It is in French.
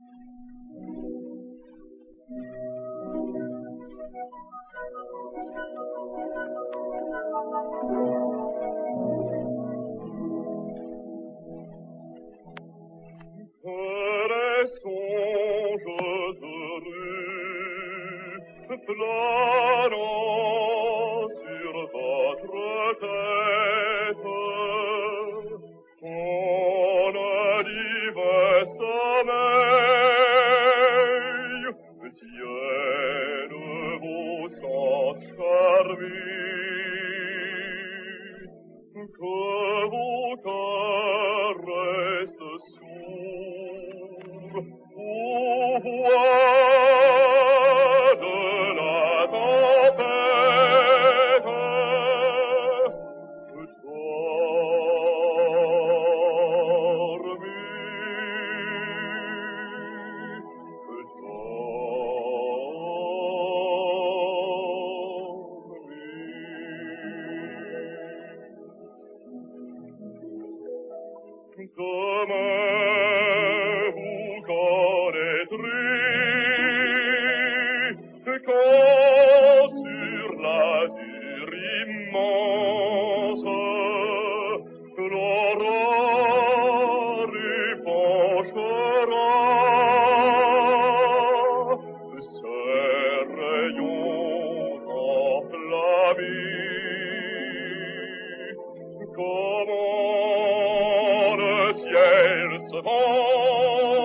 Planant sur votre tête, en un divin sommeil, tiennent vos sens charmés, que vos cœurs restent sourds aux voix Demain vous connaîtrez quand sur l'azur immense l'aurore épanchera ses rayons enflammés. Comment le ciel se vend